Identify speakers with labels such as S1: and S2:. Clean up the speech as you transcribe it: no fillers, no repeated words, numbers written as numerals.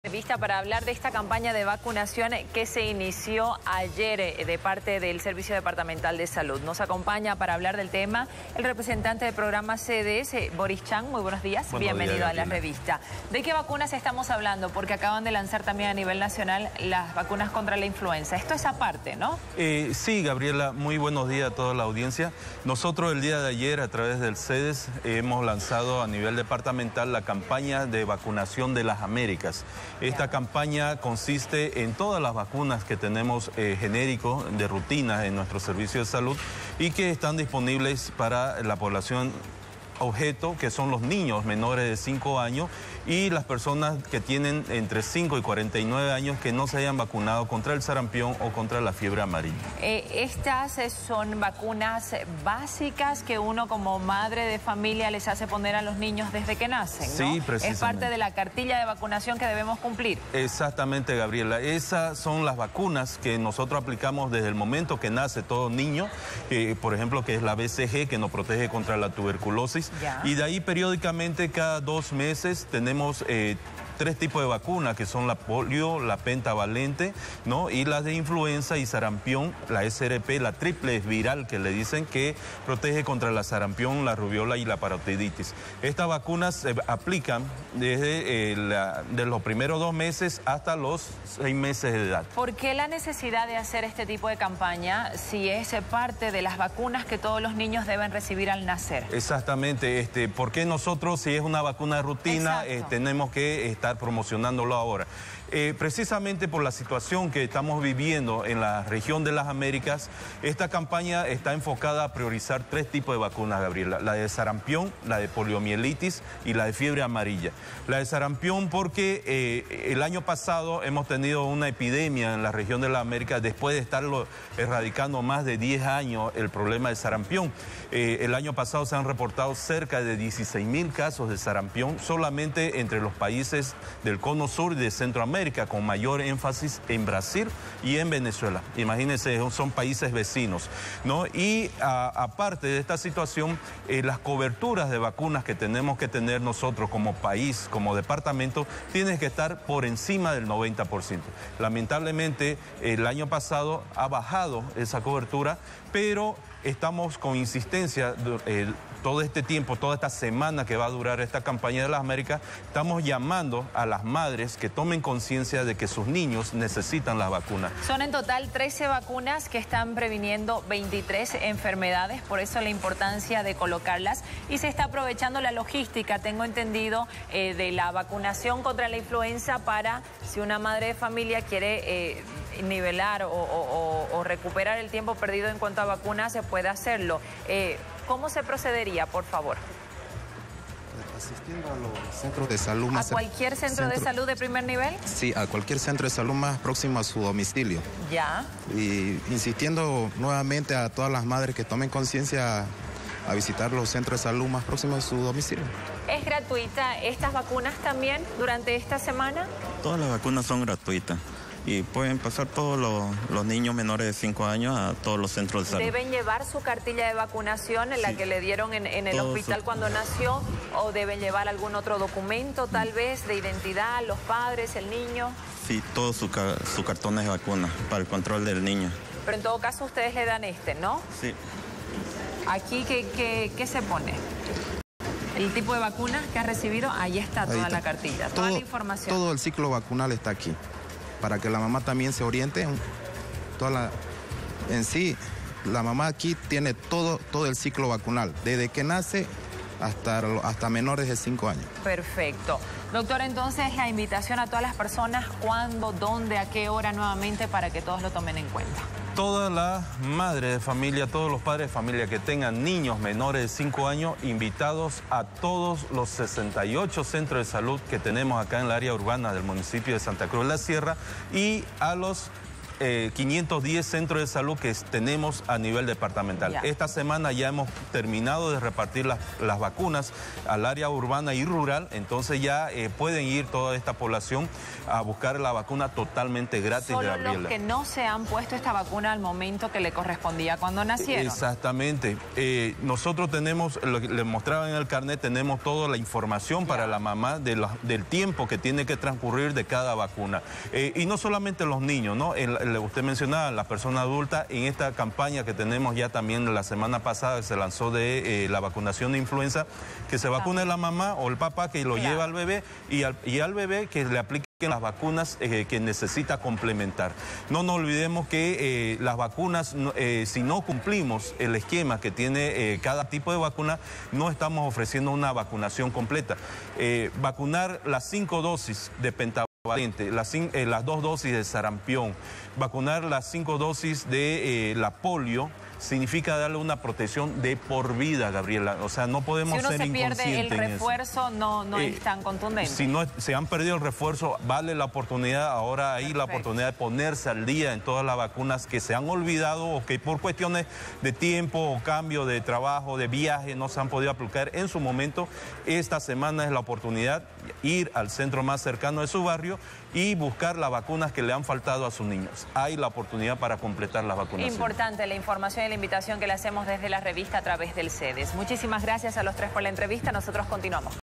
S1: Vista para hablar de esta campaña de vacunación que se inició ayer de parte del Servicio Departamental de Salud. Nos acompaña para hablar del tema el representante del programa CDS, Boris Chang. Muy buenos días, bienvenido a la revista. ¿De qué vacunas estamos hablando? Porque acaban de lanzar también a nivel nacional las vacunas contra la influenza. Esto es aparte, ¿no?
S2: Sí, Gabriela, muy buenos días a toda la audiencia. Nosotros el día de ayer a través del CDS hemos lanzado a nivel departamental la campaña de vacunación de las Américas. Esta campaña consiste en todas las vacunas que tenemos genéricos de rutina en nuestro servicio de salud y que están disponibles para la población objeto, que son los niños menores de 5 años y las personas que tienen entre 5 y 49 años que no se hayan vacunado contra el sarampión o contra la fiebre amarilla.
S1: Estas son vacunas básicas que uno como madre de familia les hace poner a los niños desde que nacen, ¿no?
S2: Sí, precisamente.
S1: Es parte de la cartilla de vacunación que debemos cumplir.
S2: Exactamente, Gabriela. Esas son las vacunas que nosotros aplicamos desde el momento que nace todo niño, por ejemplo, que es la BCG, que nos protege contra la tuberculosis.
S1: Ya.
S2: Y de ahí periódicamente cada 2 meses tenemos 3 tipos de vacunas, que son la polio, la pentavalente, ¿no? Y las de influenza y sarampión, la SRP, la triple viral que le dicen, que protege contra la sarampión, la rubiola y la parotiditis. Estas vacunas se aplican desde de los primeros 2 meses hasta los 6 meses de edad.
S1: ¿Por qué la necesidad de hacer este tipo de campaña si es parte de las vacunas que todos los niños deben recibir al nacer?
S2: Exactamente, ¿por qué nosotros, si es una vacuna de rutina, tenemos que estar promocionándolo ahora? Precisamente por la situación que estamos viviendo en la región de las Américas, esta campaña está enfocada a priorizar 3 tipos de vacunas, Gabriela: la de sarampión, la de poliomielitis y la de fiebre amarilla. La de sarampión porque el año pasado hemos tenido una epidemia en la región de las Américas después de estarlo erradicando más de 10 años el problema de sarampión. El año pasado se han reportado cerca de 16.000 casos de sarampión solamente entre los países del cono sur y de Centroamérica, con mayor énfasis en Brasil y en Venezuela. Imagínense, son países vecinos, ¿no? Y aparte de esta situación, las coberturas de vacunas que tenemos que tener nosotros como país, como departamento, tienen que estar por encima del 90%. Lamentablemente, el año pasado ha bajado esa cobertura, pero estamos con insistencia todo este tiempo, toda esta semana que va a durar esta campaña de las Américas, estamos llamando a las madres que tomen conciencia de que sus niños necesitan las vacunas.
S1: Son en total 13 vacunas que están previniendo 23 enfermedades, por eso la importancia de colocarlas, y se está aprovechando la logística, tengo entendido, de la vacunación contra la influenza para, si una madre de familia quiere nivelar o recuperar el tiempo perdido en cuanto a vacunas, se puede hacerlo. ¿Cómo se procedería, por favor?
S3: Asistiendo a los centros de salud más...
S1: ¿A cualquier centro de salud de primer nivel?
S3: Sí, a cualquier centro de salud más próximo a su domicilio.
S1: Ya.
S3: Y insistiendo nuevamente a todas las madres que tomen conciencia a visitar los centros de salud más próximos a su domicilio.
S1: ¿Es gratuita estas vacunas también durante esta semana?
S4: Todas las vacunas son gratuitas. Y pueden pasar todos los niños menores de 5 años a todos los centros de salud.
S1: ¿Deben llevar su cartilla de vacunación, en la que le dieron en el hospital cuando nació? ¿O deben llevar algún otro documento, tal vez, de identidad, los padres, el niño?
S4: Sí, todos sus cartones de vacuna para el control del niño.
S1: Pero en todo caso ustedes le dan ¿no?
S4: Sí.
S1: Aquí, ¿qué se pone? El tipo de vacuna que ha recibido, ahí está toda la cartilla, toda la información.
S3: Todo el ciclo vacunal está aquí, para que la mamá también se oriente. En sí, la mamá aquí tiene todo el ciclo vacunal, desde que nace hasta menores de 5 años.
S1: Perfecto. Doctor, entonces la invitación a todas las personas, ¿cuándo, dónde, a qué hora nuevamente, para que todos lo tomen en cuenta?
S2: Todas las madres de familia, todos los padres de familia que tengan niños menores de 5 años, invitados a todos los 68 centros de salud que tenemos acá en el área urbana del municipio de Santa Cruz de la Sierra, y a los 510 centros de salud que tenemos a nivel departamental.
S1: Ya.
S2: Esta semana ya hemos terminado de repartir las vacunas al área urbana y rural, entonces ya pueden ir toda esta población a buscar la vacuna totalmente gratis.
S1: Solo
S2: Gabriela.
S1: los que no se han puesto esta vacuna al momento que le correspondía cuando nacieron.
S2: Exactamente. Nosotros tenemos, lo que les mostraba en el carnet, tenemos toda la información para la mamá del tiempo que tiene que transcurrir de cada vacuna. Y no solamente los niños, ¿no? Usted mencionaba las personas adultas, en esta campaña que tenemos ya también la semana pasada, se lanzó de la vacunación de influenza, que se vacune la mamá o el papá que lo lleva al bebé y al bebé que le aplique las vacunas que necesita complementar. No nos olvidemos que las vacunas, si no cumplimos el esquema que tiene cada tipo de vacuna, no estamos ofreciendo una vacunación completa. Vacunar las 5 dosis de pentavalente, las 2 dosis de sarampión, vacunar las 5 dosis de la polio, significa darle una protección de por vida, Gabriela. O sea, no podemos ser inconscientes.
S1: Si uno se pierde el refuerzo, no es tan contundente.
S2: Si no se han perdido el refuerzo, vale la oportunidad, ahora hay la oportunidad de ponerse al día en todas las vacunas que se han olvidado o que por cuestiones de tiempo o cambio de trabajo, de viaje, no se han podido aplicar en su momento. Esta semana es la oportunidad de ir al centro más cercano de su barrio y buscar las vacunas que le han faltado a sus niños. Hay la oportunidad para completar las vacunaciones.
S1: Importante la información y la invitación que le hacemos desde la revista a través del CEDES. Muchísimas gracias a los tres por la entrevista. Nosotros continuamos.